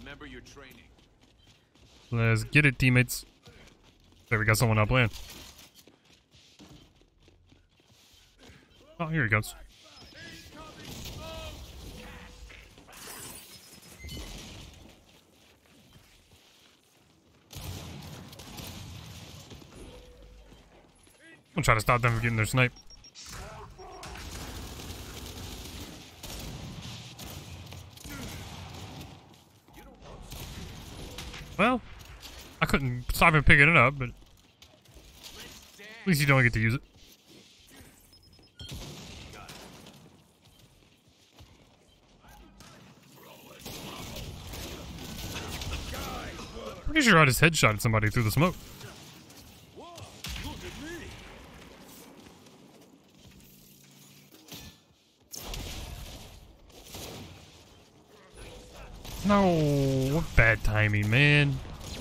Remember your training. Let's get it, teammates. There, we got someone not playing. Oh, here he comes. I'm trying to stop them from getting their snipe. Well, I couldn't stop him picking it up, but at least you don't get to use it. Pretty sure I just headshotted somebody through the smoke. No, what bad timing, man.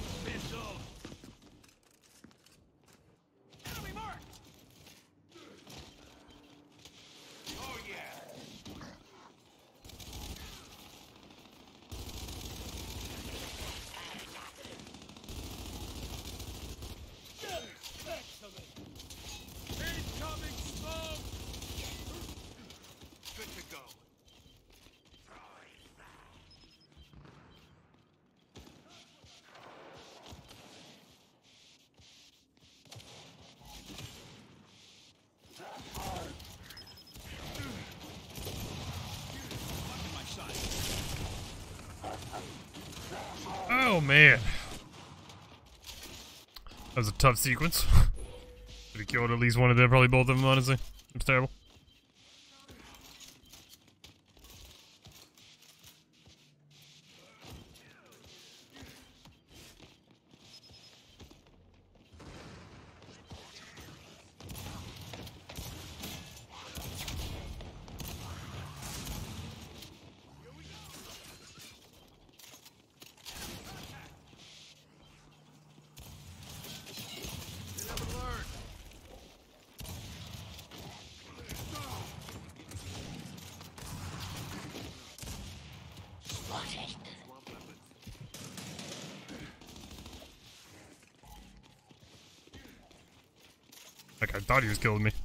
Oh man, that was a tough sequence. Should have killed at least one of them, probably both of them, honestly. It was terrible. Like, I thought he was killing me.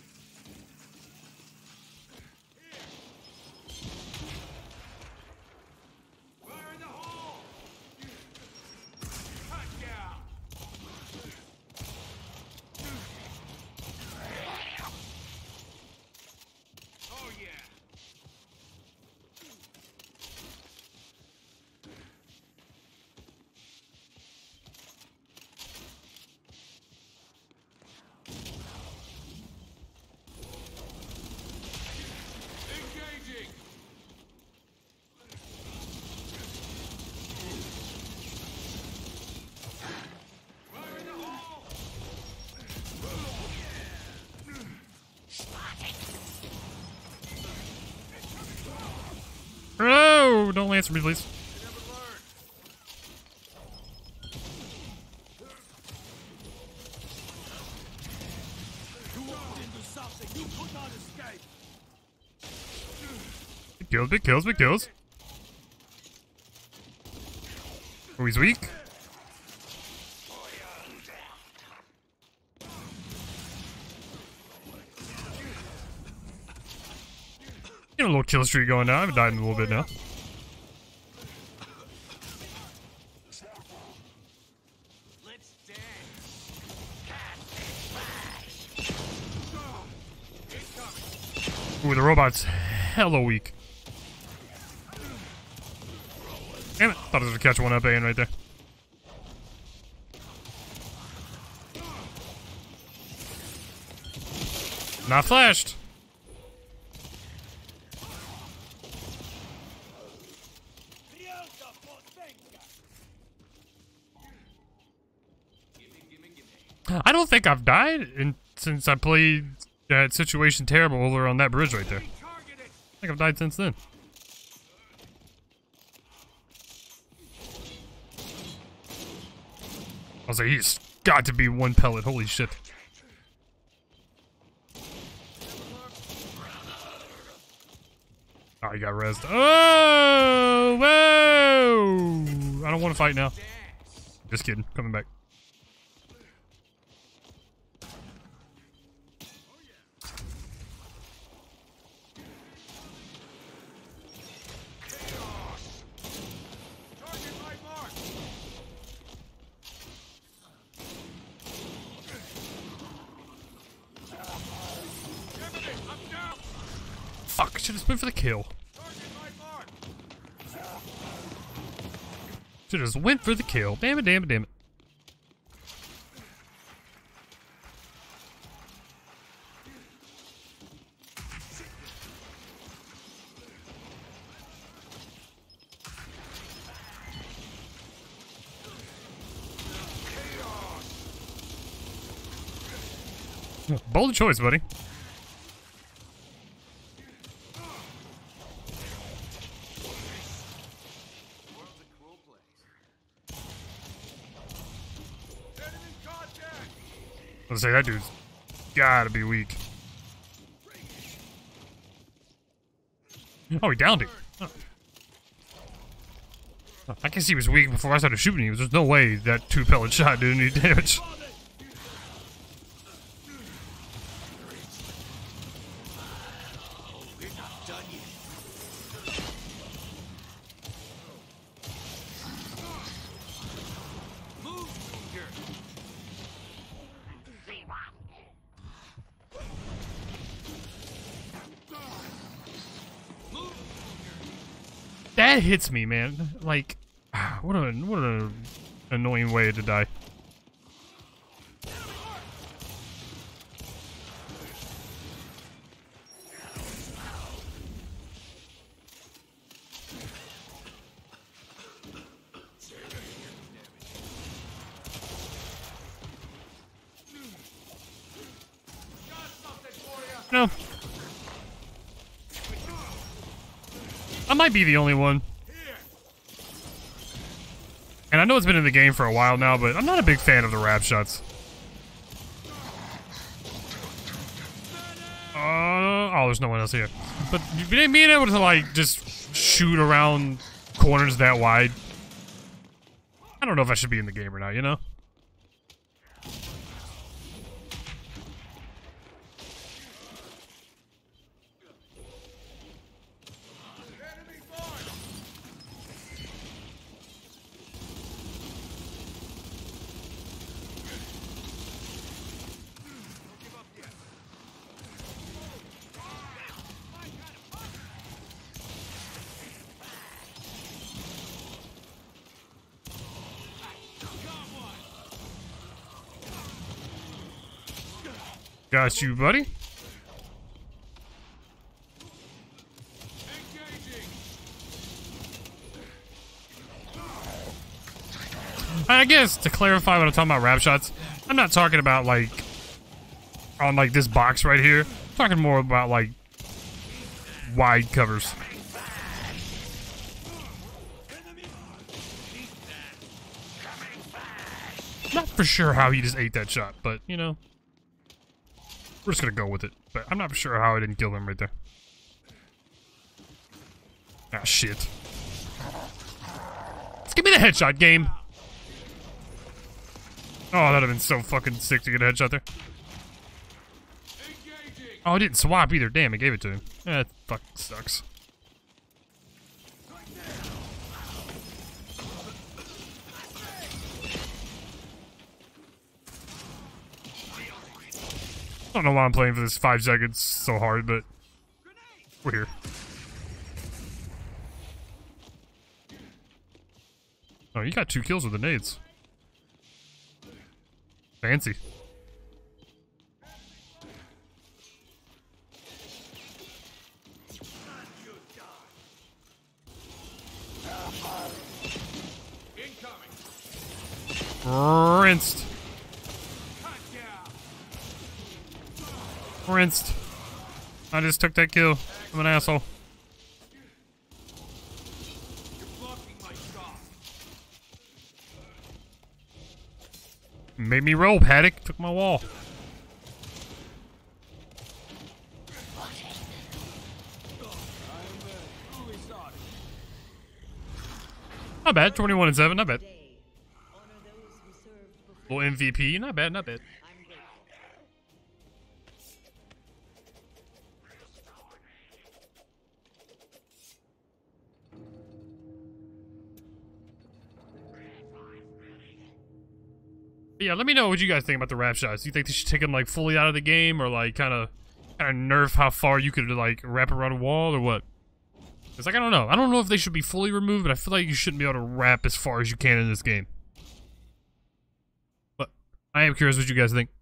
Oh, don't answer me, please. Big kills, big kills, big kills. Oh, he's weak. Get a little kill streak going now. I've died in a little bit now. Ooh, the robot's hella weak. Damn it. Thought I was gonna catch one up A right there. Not flashed. I don't think I've died since I played that situation terrible over on that bridge right there. I think I've died since then. I was like, he's got to be one pellet. Holy shit. Oh, he got rezzed. Oh, whoa! don't want to fight now. Just kidding. Coming back. Fuck, should have went for the kill. Should have just went for the kill. Damn it, damn it, damn it. Bold choice, buddy. I was gonna say, that dude's gotta be weak. Oh, he downed it. Oh. I guess he was weak before I started shooting him. There's no way that 2-pellet shot did any damage. That hits me, man. Like, what an annoying way to die. No. I might be the only one. And I know it's been in the game for a while now, but I'm not a big fan of the wrap shots. Oh, there's no one else here. But being able to, like, just shoot around corners that wide, I don't know if I should be in the game or not, you know? Got you, buddy. I guess to clarify when I'm talking about wrap shots, I'm not talking about like on like this box right here. I'm talking more about like wide covers. Not for sure how he just ate that shot, but you know. We're just gonna go with it, but I'm not sure how I didn't kill him right there. Ah, shit. Let's give me the headshot game. Oh, that'd have been so fucking sick to get a headshot there. Oh, it didn't swap either. Damn, it gave it to him. That fucking sucks. I don't know why I'm playing for this 5 seconds so hard, but we're here. Oh, you got 2 kills with the nades. Fancy. Rinsed. Rinsed. I just took that kill. I'm an asshole. Made me roll, Paddock. Took my wall. Not bad. 21 and 7. Not bad. Little MVP. Not bad. Not bad. Yeah, let me know what you guys think about the wrap shots. Do you think they should take them like fully out of the game, or like kind of nerf how far you could like wrap around a wall, or what? It's like I don't know. I don't know if they should be fully removed, but I feel like you shouldn't be able to wrap as far as you can in this game. But I am curious what you guys think.